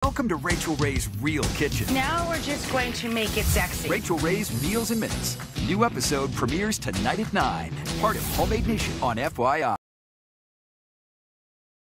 Welcome to Rachael Ray's Real Kitchen. Now we're just going to make it sexy. Rachael Ray's Meals and Minutes. New episode premieres tonight at 9. Part of Home.Made.Nation on FYI.